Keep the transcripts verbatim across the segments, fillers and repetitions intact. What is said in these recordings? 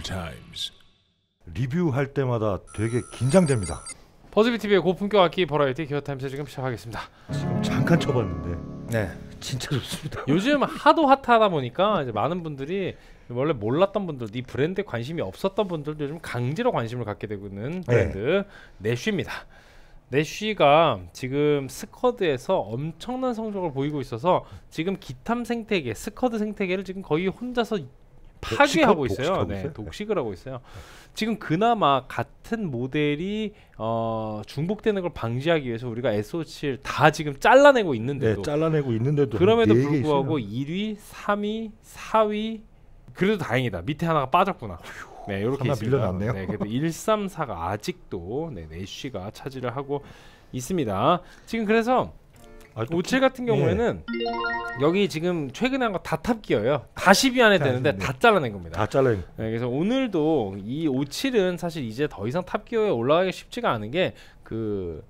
times. 리뷰할 때마다 되게 긴장됩니다. 버즈비티비의 고품격 악기 버라이티 기어타임즈 지금 시작하겠습니다. 지금 잠깐 쳐봤는데 네, 진짜 좋습니다. 요즘 하도 핫하다 보니까 이제 많은 분들이 원래 몰랐던 분들, 이 브랜드에 관심이 없었던 분들도 요즘 강제로 관심을 갖게 되고 있는 브랜드 네. 내쉬입니다. 내쉬가 지금 스쿼드에서 엄청난 성적을 보이고 있어서 지금 기탐 생태계, 스쿼드 생태계를 지금 거의 혼자서 파괴하고 독식하, 있어요. 독식하고 네, 있어요? 독식을 하고 있어요. 지금 그나마 같은 모델이 어, 중복되는 걸 방지하기 위해서 우리가 에스오 칠 다 지금 잘라내고 있는데도 네, 잘라내고 있는데도 그럼에도 네 개 불구하고 있어요. 일 위, 삼 위, 사 위 그래도 다행이다. 밑에 하나가 빠졌구나. 네, 이렇게 하나 있습니다. 밀려났네요. 네, 그래도 일, 삼, 사가 아직도 네, 내쉬가 차지를 하고 있습니다. 지금 그래서 오칠 같은 경우에는 네. 여기 지금 최근에 한 거 다 탑기어예요. 다 십 위 안에 되는데 네. 다 잘라낸 겁니다. 다 잘라낸. 네, 그래서 오늘도 이 오칠은 사실 이제 더 이상 탑기어에 올라가기 쉽지가 않은 게 그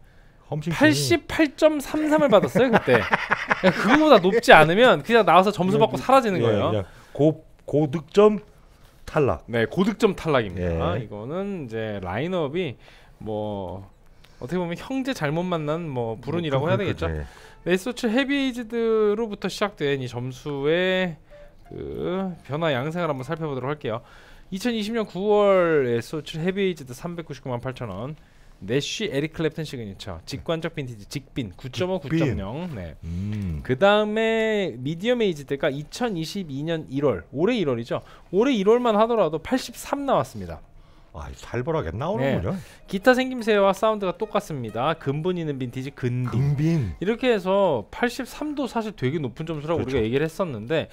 팔십팔 점 삼삼을 받았어요 그때. 그거보다 높지 않으면 그냥 나와서 점수 받고 사라지는 거예요. 예, 고 고득점 탈락. 네, 고득점 탈락입니다. 예. 이거는 이제 라인업이 뭐 어떻게 보면 형제 잘못 만난 뭐 불운이라고 뭐, 해야 되겠죠. 예. 에스오 칠 헤비에이지드로부터 시작된 이 점수의 그 변화 양상을 한번 살펴보도록 할게요. 이천이십 년 구월 에스오 칠 헤비에이지드 삼백구십구만 팔천 원. 내쉬 에릭 클랩튼 시그니처 직관적 빈티지 직빈 구 점 오, 구 점 영. 네. 음. 그 다음에 미디엄 에이지드가 이천이십이 년 일월, 올해 일월이죠. 올해 일월만 하더라도 팔십삼 나왔습니다. 아, 살벌하게 나오는군요. 네. 기타 생김새와 사운드가 똑같습니다. 근본 있는 빈티지 근빈. 근빈. 이렇게 해서 팔십삼도 사실 되게 높은 점수라고 그렇죠. 우리가 얘기를 했었는데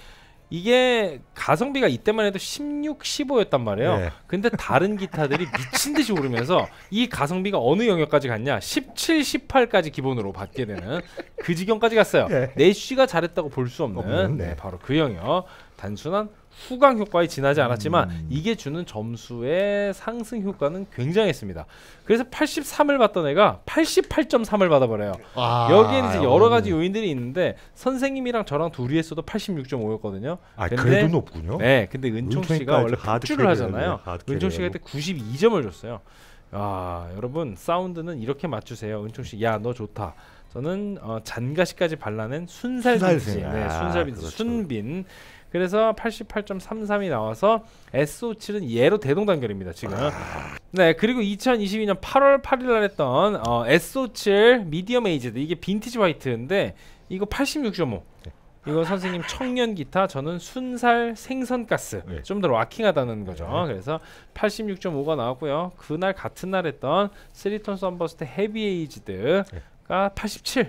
이게 가성비가 이때만 해도 십육, 십오였단 말이에요. 네. 근데 다른 기타들이 미친듯이 오르면서 이 가성비가 어느 영역까지 갔냐, 십칠, 십팔까지 기본으로 받게 되는 그 지경까지 갔어요. 네. 내쉬가 잘했다고 볼 수 없는 없는, 네, 네. 바로 그 영역. 단순한 후광 효과에 지나지 않았지만 음. 이게 주는 점수의 상승 효과는 굉장했습니다. 그래서 팔십삼을 받던 애가 팔십팔 점 삼을 받아버려요. 아, 여기에는 이제 여러 가지 음. 요인들이 있는데 선생님이랑 저랑 둘이 했어도 팔십육 점 오였거든요. 아, 근데, 그래도 높군요. 네, 근데 은총 씨가 원래 폭주를 하잖아요. 은총 씨가 그때 구십이 점을 줬어요. 아, 여러분 사운드는 이렇게 맞추세요. 은총 씨, 야 너 좋다. 저는 어, 잔가시까지 발라낸 순살 빈티지, 네, 아, 순살 빈티지, 그렇죠. 순빈. 그래서 팔십팔 점 삼삼이 나와서 에스오 칠은 얘로 대동단결입니다 지금. 아. 네, 그리고 이천이십이 년 팔월 팔일 날 했던 어, 에스오 칠 미디엄 에이지드, 이게 빈티지 화이트인데 이거 팔십육 점 오. 네. 이거 선생님 청년 기타, 저는 순살 생선가스. 네. 좀 더 락킹하다는 거죠. 네. 그래서 팔십육 점 오가 나왔고요. 그날 같은 날 했던 쓰리톤 썬버스트 헤비 에이지드가 네. 팔십칠.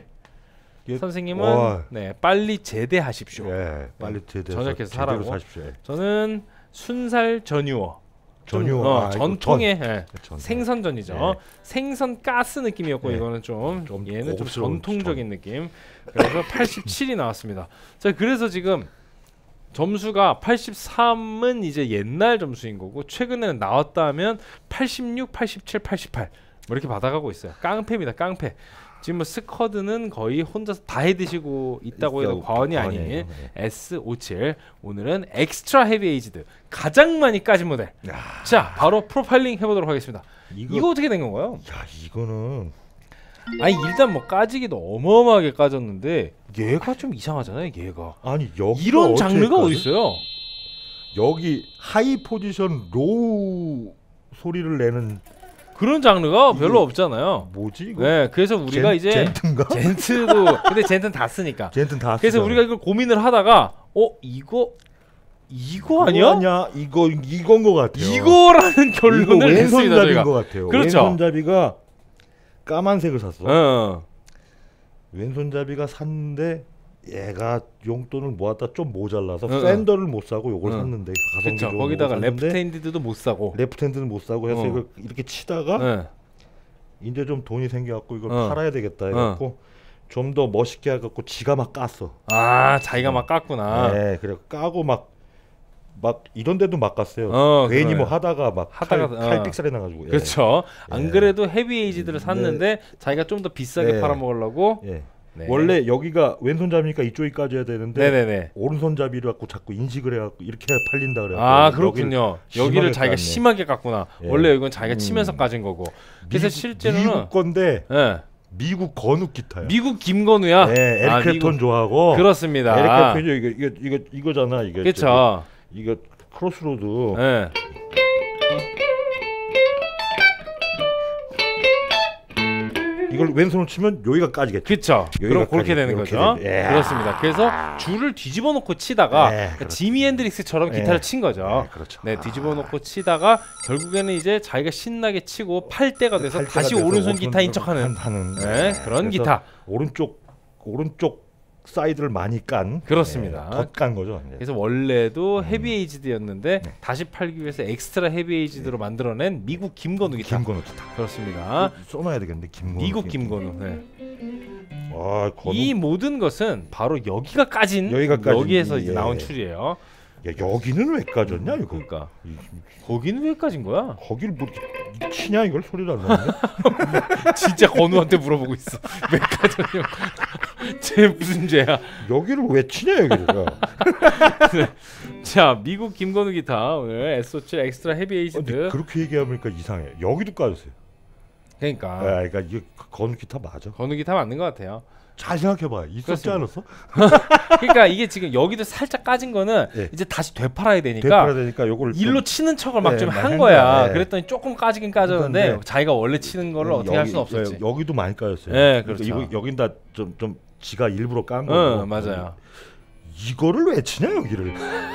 선생님은 와. 네, 빨리 제대하십시오. 예, 빨리 제대해서 전역해서 사라고. 사십시오. 저는 순살 전유어. 전유어. 어, 아, 전통의 전. 예, 전. 생선전이죠. 네. 생선 가스 느낌이었고 네. 이거는 좀, 좀 얘는 좀 고급스러운 전통적인 느낌. 그래서 팔십칠이 나왔습니다. 자, 그래서 지금 점수가 팔십삼은 이제 옛날 점수인 거고 최근에는 나왔다 하면 팔십육, 팔십칠, 팔십팔 뭐 이렇게 받아가고 있어요. 깡패입니다. 깡패. 지금 뭐 스쿼드는 거의 혼자서 다 해드시고 있다고 해도 과언이 아닌 네. 에스 오십칠. 오늘은 엑스트라 헤비 에이지드 가장 많이 까진 모델. 야. 자, 바로 프로파일링 해보도록 하겠습니다. 이거, 이거 어떻게 된 건가요? 야, 이거는 아니 일단 뭐 까지기도 어마어마하게 까졌는데 얘가 좀 이상하잖아요. 얘가 아니 여기 이런 장르가 어디 있어요? 여기 하이 포지션 로우 소리를 내는 그런 장르가 별로 없잖아요. 뭐지 이거? 네, 그래서 우리가 젠, 이제 젠트인가? 젠트도 근데 젠트는 다 쓰니까. 젠트는 다 그래서 쓰잖아. 우리가 이걸 고민을 하다가 어 이거 이거 그거 아니야? 아니야? 이거 이건 것 같아요. 이거라는 결론을 이거 냈습니다. 왼손잡이인 저희가. 것 같아요. 그렇죠. 왼손잡이가 까만색을 샀어. 어. 왼손잡이가 샀는데 얘가 용돈을 모았다 좀 모자라서 어, 팬더를 못 사고 요걸 어. 샀는데 가성비 그렇죠. 좋은 거기다가 거 샀는데 레프트핸디드도 못 사고. 레프트핸드는 못 사고 해서 어. 이걸 이렇게 치다가 네. 이제 좀 돈이 생겨갖고 이걸 어. 팔아야 되겠다 해갖고 좀 더 멋있게 해갖고 지가 막 깠어. 아, 자기가 막 깠구나. 네, 그래 까고 막 막 이런 데도 막 갔어요. 어, 괜히 그래요. 뭐 하다가 막 하다가, 칼, 어. 칼 삑살이 나가지고. 그렇죠. 예. 안 그래도 헤비 에이지드를 네. 샀는데 자기가 좀 더 비싸게 네. 팔아먹으려고 예. 네. 원래 여기가 왼손잡이니까 이쪽이 까져야 되는데 네네네. 오른손잡이를 갖고 자꾸 인식을 해갖고 이렇게 해야 팔린다 그래요. 아 그렇군요. 여기를 여기를 심하게 자기가 깠네. 심하게 깠구나. 예. 원래 이건 자기가 음. 치면서 까진 거고. 그래서 미국, 실제로는 미국 건데 예. 미국 건욱 기타야. 미국 김건우야. 네, 에릭 아, 클랩톤 미국- 좋아하고. 그렇습니다. 에릭 클랩톤이 이거 이거 이거 이거잖아 이게. 그렇죠. 이거 크로스로드. 예. 이걸 왼손으로 치면 여기가 까지겠죠. 그렇죠. 그럼 여기가 그렇게 까지- 되는 이렇게 거죠. 되는- 예. 그렇습니다. 그래서 줄을 뒤집어 놓고 치다가 예, 그러니까 그렇죠. 지미 핸드릭스처럼 예. 기타를 친 거죠. 네, 그렇죠. 네, 뒤집어 놓고 치다가 결국에는 이제 자기가 신나게 치고 팔 때가 돼서 팔 때가 다시 돼서 오른손 오른손 기타인 척하는 하는 네, 그런 그래서 기타. 오른쪽 오른쪽 사이드를 많이 깐. 그렇습니다. 네, 덧깐 거죠. 네. 그래서 원래도 헤비에이지드였는데 네. 다시 팔기 위해서 엑스트라 헤비에이지드로 만들어낸 미국 김건우 기타. 김건우 기타. 그렇습니다. 써놔야 되겠는데 김건우. 미국 김건우. 네. 아, 건우. 이 모든 것은 바로 여기가 까진 여기가 까진, 여기에서 이제 예. 나온 출이에요. 야, 여기는 왜 까졌냐 이거. 그러니까 이- 거기는 왜 까진 거야? 거기를 뭐 이렇게 치냐 이걸 소리도 안 나는데. 진짜 건우한테 물어보고 있어. 왜 까졌냐? 쟤 무슨 죄야? 여기를 왜 치냐 여기를. 자, 미국 김건우 기타 오늘 에스오칠 엑스트라 헤비에이지드. 근데 그렇게 얘기하니까 이상해. 여기도 까졌어요. 그러니까 아, 그러니까 이게 건우 기타 맞아. 건우 기타 맞는 것 같아요. 잘 생각해봐. 있었지 그렇습니다. 않았어? 그러니까 이게 지금 여기도 살짝 까진 거는 예. 이제 다시 되팔아야 되니까 되팔아야 되니까 요걸 좀- 일로 치는 척을 막 네, 좀 막 한 한 거야. 거야. 네. 그랬더니 조금 까지긴 까졌는데 그런데 자기가 원래 치는 거를 어떻게 할 여기- 수는 없었지. 여- 여기도 많이 까였어요. 네, 그러니까 그렇죠. 이거 여긴 다 좀 좀 지가 일부러 깐 거고. 응, 맞아요. 이거를 왜 치냐 여기를.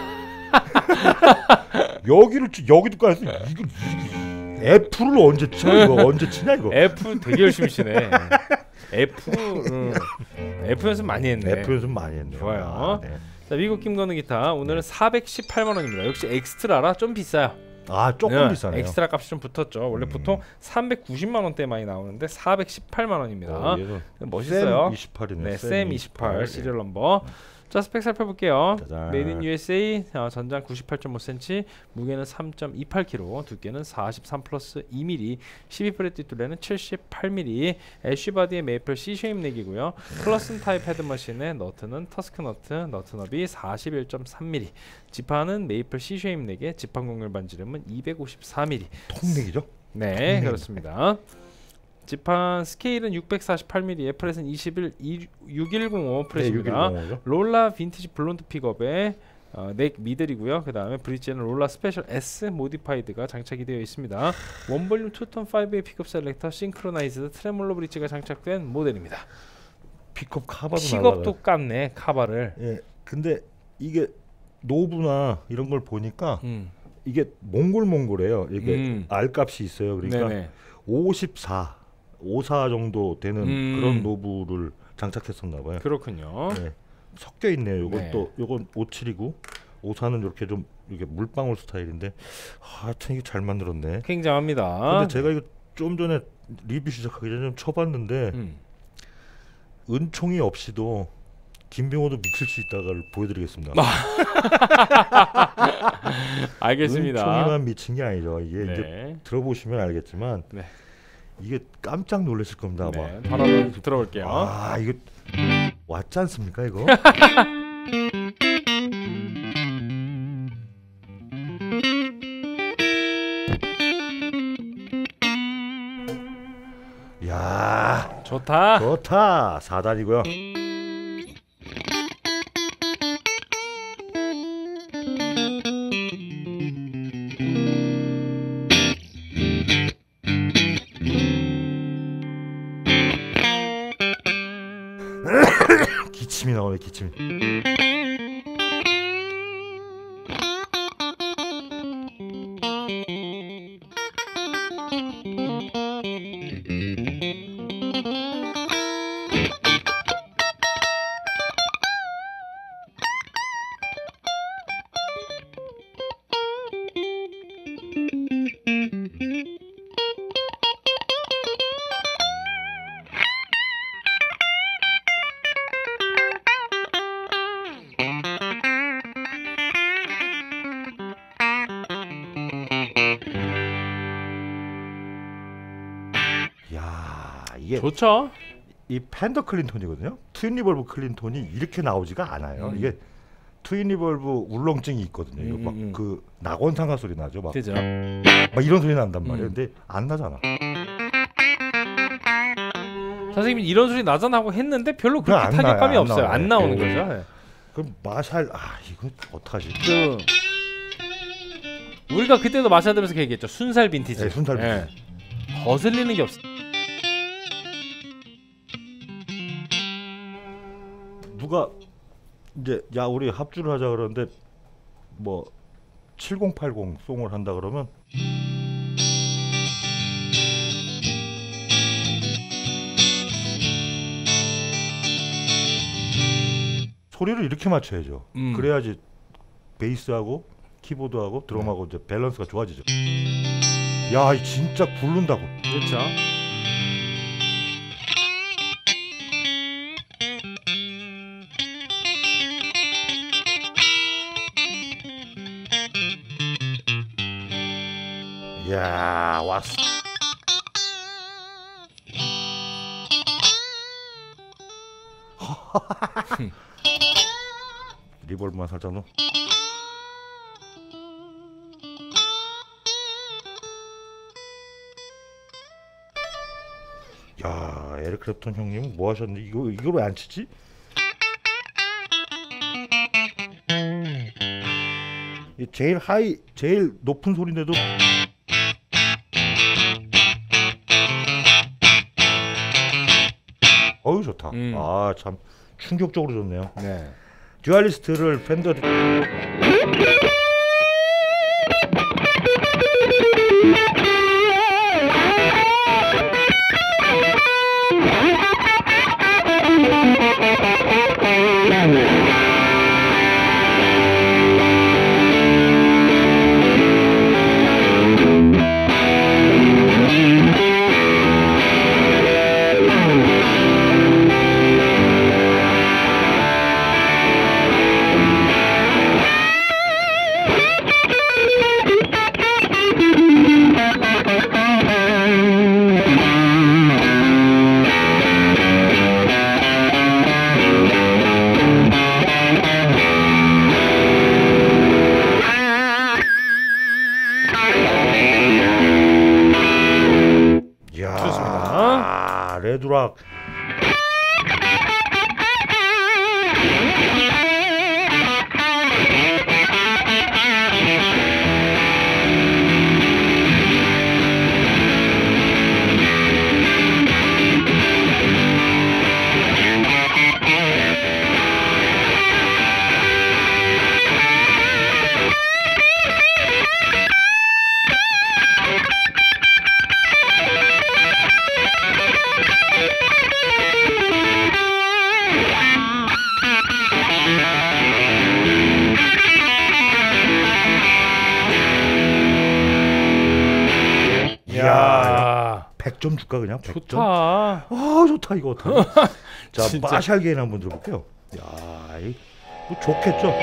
여기를 치, 여기도 까였어. 이거 F를 언제 쳐? 이거 언제 치냐 이거. F 되게 열심히 치네. F 응. F 연습 많이 했네. F 연습 많이 했네. 좋아요. 아, 네. 자, 미국 김건우 기타 오늘은 사백십팔만 원입니다. 역시 엑스트라라 좀 비싸요. 아 조금 네, 비싸네요. 엑스트라 값이 좀 붙었죠. 원래 음. 보통 삼백구십만 원대 많이 나오는데 사백십팔만 원입니다. 어, 얘는 멋있어요. 샘 이십팔이네. 네, 샘 이십팔 시리얼 넘버. 자, 스펙 살펴볼게요. 짜잔. 메이드 인 유에스에이, 어, 전장 구십팔 점 오 센티미터, 무게는 삼 점 이팔 킬로그램, 두께는 사십삼 플러스 이 밀리미터, 십이 프렛 뒷둘레는 칠십팔 밀리미터, 애쉬 바디의 메이플 C 쉐임 넥이고요. 클러슨 타입 헤드머신의 너트는 터스크 너트, 너트 너비 사십일 점 삼 밀리미터, 지판은 메이플 C 쉐임 넥의 지판 곡률 반지름은 이백오십사 밀리미터. 통맥이죠? 네, 음. 그렇습니다. 지판 스케일은 육백사십팔 밀리미터, 프렛은 이십일 육백백오 프렛입니다. 네, 육백백오죠. 롤라 빈티지 블론드 픽업에 어, 넥 미들이고요. 그 다음에 브릿지에는 롤라 스페셜 S 모디파이드가 장착이 되어 있습니다. 원볼륨 투톤 파이브의 픽업 셀렉터, 싱크로나이즈드 트레몰로 브릿지가 장착된 모델입니다. 픽업 카바도 픽업도 깠네, 카바를. 예. 근데 이게 노브나 이런 걸 보니까 음. 이게 몽골몽골해요. 이게 음. R 값이 있어요. 그러니까 네네. 오십사, 오십사 정도 되는 음. 그런 노브를 장착했었나 봐요. 그렇군요. 네. 섞여 있네요. 요건 네. 또 요건 오십칠이고 오십사는 이렇게 좀 이렇게 물방울 스타일인데 하여튼 이게 잘 만들었네. 굉장합니다. 근데 제가 이거 좀 전에 리뷰 시작하기 전에 좀 쳐봤는데 음. 은총이 없이도 김병호도 미칠 수 있다가를 보여드리겠습니다. 알겠습니다. 은총이만 미친 게 아니죠. 이게 이제 네. 들어보시면 알겠지만 네. 이게 깜짝 놀라실 겁니다. 아마. 네. 바로 한번 들어볼게요. 아 이거 왔지 않습니까 이거? 야 좋다. 좋다. 사 단이고요. 기침이 나오네 기침이. 야 이게 좋죠. 이 팬더 클린톤이거든요. 트윈 리벌브 클린톤이 이렇게 나오지가 않아요. 음. 이게 트윈 리벌브 울렁증이 있거든요. 이거 음, 막 음. 그 낙원상가 소리 나죠. 막, 그죠. 막 이런 소리 난단 말이에요. 음. 근데 안 나잖아. 선생님이 이런 소리 나잖아 하고 했는데 별로 그렇게 안 나요, 타격감이 안 없어요. 나와요. 안 나오는 네. 거죠. 네. 그럼 마샬 아 이거 어떡하지? 그 우리가 그때도 마샬 들으면서 얘기했죠. 순살 빈티지. 네, 순살 빈티지. 예. 거슬리는 게 없어. 누가 이제 야 우리 합주를 하자 그러는데 뭐 칠공팔공 송을 한다 그러면 소리를 이렇게 맞춰야죠. 음. 그래야지 베이스하고 키보드하고 드럼하고 이제 밸런스가 좋아지죠. 야, 이 진짜 굴른다고. 그렇죠. 야, 왔어. 리볼브만 살짝 넣어. 야, 에릭 클랩턴 형님은 뭐 하셨는데 이거 이걸 왜 안 치지? 이 제일 하이, 제일 높은 소리인데도 어유 좋다. 음. 아, 참 충격적으로 좋네요. 네. 듀얼리스트를 팬더 야, 좋습니다. 레드락. 야, 백 점 줄까 그냥? 백 점? 좋다. 아, 좋다 이거 어떡하지? 자, 진짜. 마샬 게인 한번 들어볼게요. 야, 이, 뭐 좋겠죠?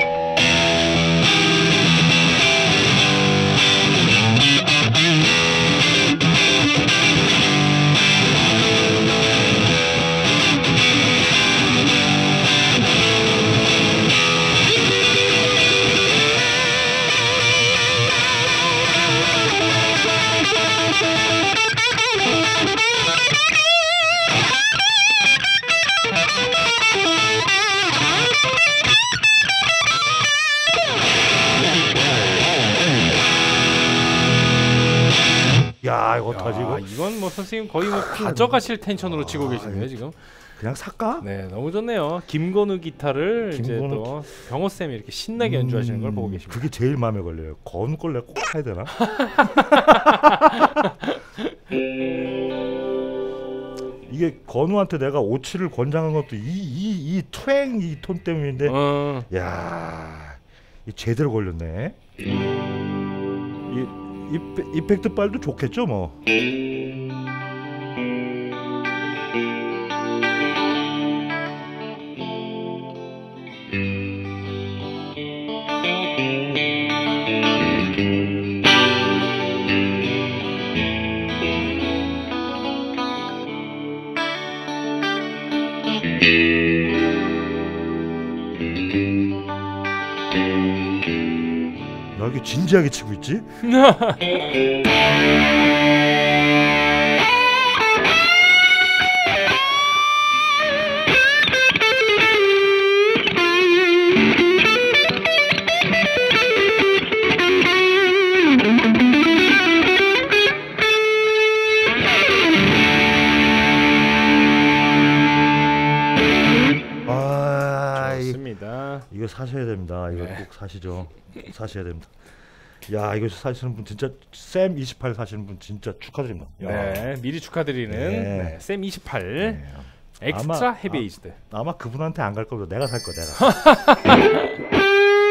야, 이거 어떡하지 이거? 아, 이건 뭐 선생님 거의 뭐 가져가실 텐션으로 치고 아, 계시네요 이거 지금. 그냥 살까? 네, 너무 좋네요. 김건우 기타를 이제 김건우 또 병호 쌤이 이렇게 신나게 연주하시는 걸 보고 음, 계십니다. 그게 제일 마음에 걸려요. 건우 걸 내가 꼭 해야 되나? 이게 건우한테 내가 오칠을 권장한 것도 이이이 투행 이 톤 때문인데, 어, 야, 이 제대로 걸렸네. 이 이페, 이펙트 빨도 좋겠죠 뭐. 나 이렇게 진지하게 치고 있지? 좋습니다. 이거 사셔야 됩니다. 이거 네. 꼭 사시죠. 사셔야 됩니다. 야, 이거 사시는 분 진짜 샘 이십팔 사시는 분 진짜 축하드립니다. 야. 네, 미리 축하드리는 네. 네, 샘 이십팔 네. 엑스트라 아마- 헤비 에이지드. 아마 그분한테 안 갈 거고 내가 살 거 내가.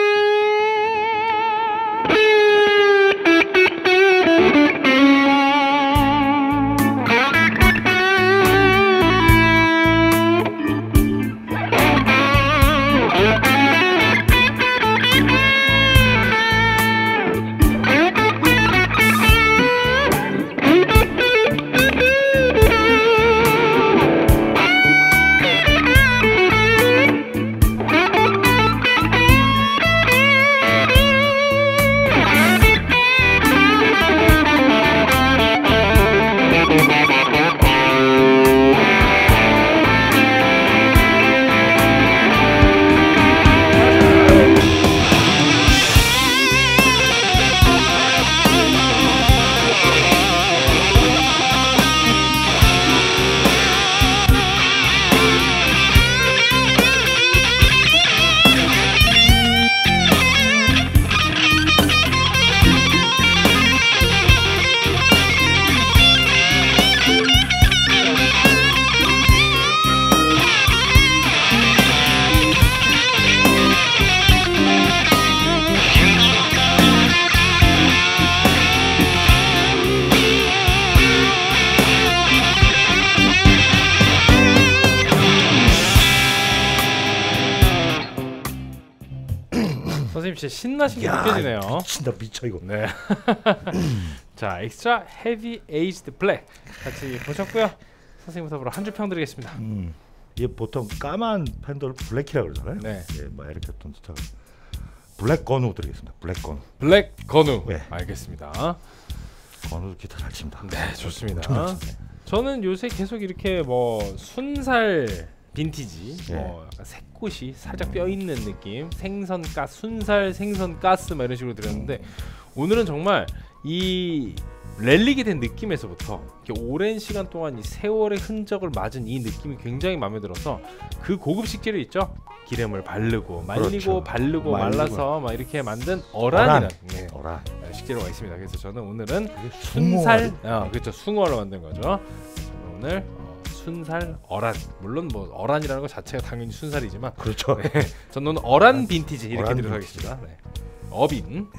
선생님 진짜 신나신 게 야, 느껴지네요. 미친다 미쳐 이거. 네. 자, 엑스트라 헤비 에이지드 블랙 같이 보셨고요. 선생님부터 한 줄 평 드리겠습니다. 음. 이게 보통 까만 팬더를 블랙이라 그러잖아요. 네. 예, 뭐 이렇게 또 스타일. 블랙 건우 드리겠습니다. 블랙 건우. 블랙 건우. 네. 알겠습니다. 건우 기타 잘 칩니다. 네, 좋습니다. 엄청 잘 치네. 저는 요새 계속 이렇게 뭐 순살 빈티지, 예. 뭐 약간 새꽃이 살짝 뼈 있는 느낌, 생선 가스, 순살 생선 가스 막 이런 식으로 들었는데 오늘은 정말 이 랠리게 된 느낌에서부터 이렇게 오랜 시간 동안 이 세월의 흔적을 맞은 이 느낌이 굉장히 마음에 들어서 그 고급 식재료 있죠? 기름을 바르고 말리고 그렇죠. 바르고 말리고. 말라서 막 이렇게 만든 어란이라는 네, 어라. 식재료가 있습니다. 그래서 저는 오늘은 이게 순살, 숭어를- 어, 그렇죠, 숭어로 만든 거죠. 저는 오늘 어, 순살 어란, 물론 뭐 어란이라는 것 자체가 당연히 순살이지만 그렇죠. 네, 저는 오늘 어란 빈티지 이렇게 어란 드리도록 하겠습니다. 네. 어빈.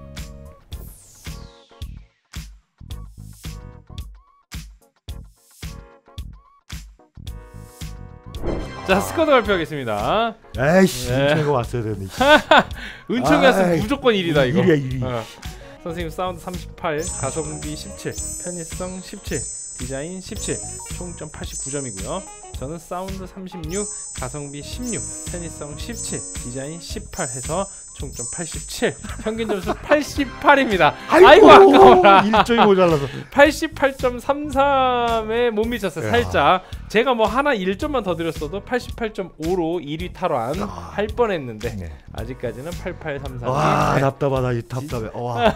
자, 스쿼드 발표하겠습니다. 에이씨, 네. 은총이가 왔어야 되는데. 은총이 왔으면 아이, 무조건 일이다 이거. 일이야, 일이. 어. 선생님 사운드 삼십팔, 가성비 십칠, 편의성 십칠, 디자인 십칠, 총점 팔십구 점이고요. 저는 사운드 삼십육, 가성비 십육, 편의성 십칠, 디자인 십팔 해서 총점 팔십칠, 평균 점수 팔십팔입니다. 아이고, 아까워라. 일 점이 모자라서. 팔십팔 점 삼삼에 못 미쳤어요. 야. 살짝 제가 뭐 하나 일 점만 더 드렸어도 팔십팔 점 오로 일 위 탈환 아. 할 뻔했는데 네. 아직까지는 팔팔삼삼. 와, 답답하다. 이 답답해. 와,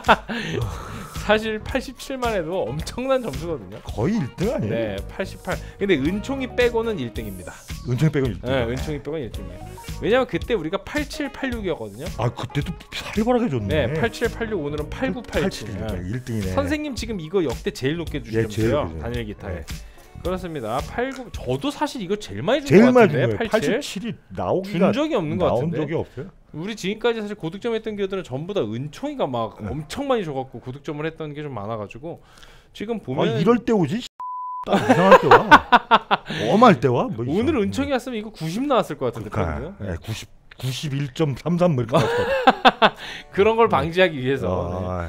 사실 팔십칠만 해도 엄청난 점수거든요. 거의 일 등 아니에요? 네, 팔십팔. 근데 은총이 빼고는 일 등입니다. 은총이 빼고 일 등. 네, 은총이 빼고는 일 등이에요. 왜냐면 그때 우리가 팔칠, 팔육이었거든요. 아, 그때도 살벌하게 줬네. 네, 팔칠, 팔육, 오늘은 팔구, 팔칠. 팔십이니까 네. 일 등이네. 선생님 지금 이거 역대 제일 높게 예, 제일 주셨어요. 높게 단일 기타에. 네. 그렇습니다. 팔구. 저도 사실 이거 제일 많이 준 제일 것 많이 준 같은데. 거예요. 팔칠. 팔십칠이 나오기가 준 적이 없는 것 나온 같은데. 적이 없어요. 우리 지금까지 사실 고득점 했던 기어들은 전부 다 은총이가 막 네. 엄청 많이 줘갖고 고득점을 했던 게 좀 많아가지고 지금 보면 아, 이럴 때 오지. 딱 이상할 때 와. 엄할 때 와. 뭐 오늘 이상- 은총이 왔으면 이거 구십 나왔을 것 같은데. 그러니까, 평균. 예, 구십 구십일 점 삼삼 뭐 이렇게 나왔을 것 같아. 그런 걸 방지하기 위해서. 네. 아,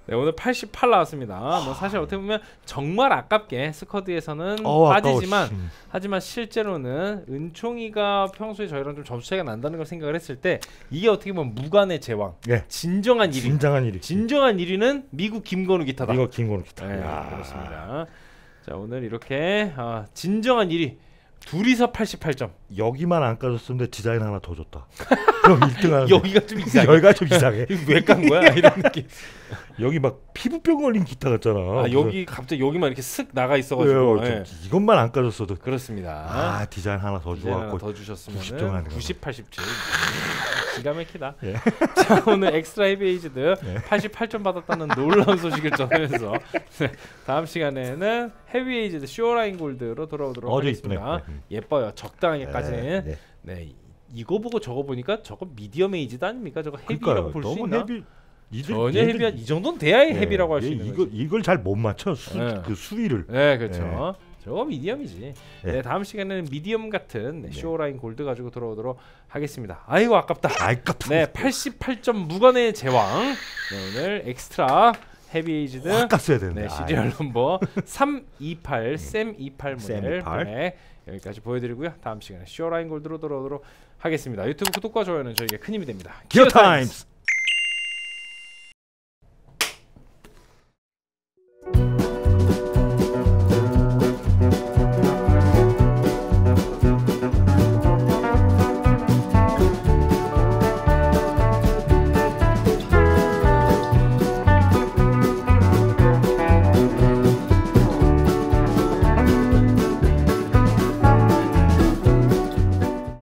네, 오늘 팔십팔 나왔습니다. 뭐 사실 어떻게 보면 정말 아깝게 스쿼드에서는 어, 빠지지만 아까워. 음. 하지만 실제로는 은총이가 평소에 저희랑 좀 점수 차이가 난다는 걸 생각을 했을 때 이게 어떻게 보면 무관의 제왕, 예. 진정한 일 위. 진정한 일이. 진정한 일 위는 미국 김건우 기타다. 이거 김건우 기타. 네, 야. 그렇습니다. 자, 오늘 이렇게 아, 진정한 일 위 둘이서 팔십팔 점. 여기만 안 까졌었는데 디자인 하나 더 줬다. 그럼 일 등 하는데. 여기가 좀 이상해. 여기가 좀 이상해. 왜 깐 거야? 이런 느낌. 여기 막 피부병 걸린 기타 같잖아. 아, 여기 갑자기 여기만 이렇게 슥 나가 있어가지고. 예, 예. 저- 이것만 안 까졌어도. 그렇습니다. 아 디자인 하나 더 디자인 하나 줘갖고 더 구십 점 주셨으면 하는 거. 구십, 팔십칠. 기가 막히다. 예. 자, 오늘 엑스트라 헤비에이즈드 팔십팔 점 받았다는 놀라운 소식을 전하면서 네, 다음 시간에는 헤비에이즈드 쇼라인 골드로 돌아오도록 어제 하겠습니다. 이쁘네. 음. 예뻐요. 적당하게까지는. 네, 네. 네. 이거 보고 저거 보니까 저거 미디엄 에이지드 아닙니까? 저거 헤비라고 그러니까요. 볼 수 너무 있나? 헤비. 이들- 전혀 얘들- 헤비한 이 정도는 돼야 예, 헤비라고 할 수 예, 있는 이거 거지. 이걸 잘 못 맞춰 수, 네. 그 수위를. 네, 그렇죠. 저거 미디엄이지. 네. 네, 다음 시간에는 미디엄 같은 네, 네. 쇼라인 골드 가지고 돌아오도록 하겠습니다. 아이고 아깝다. 아깝다. 네, 팔십팔 점 무관의 제왕. 네, 오늘 엑스트라 헤비에이즈드 아깝어야 되는데. 네, 시리얼 넘버 삼이팔 샘 이팔 샘 모델 이십팔. 네, 여기까지 보여드리고요. 다음 시간에 쇼라인 골드로 돌아오도록 하겠습니다. 유튜브 구독과 좋아요는 저에게 큰 힘이 됩니다. 기어 타임스.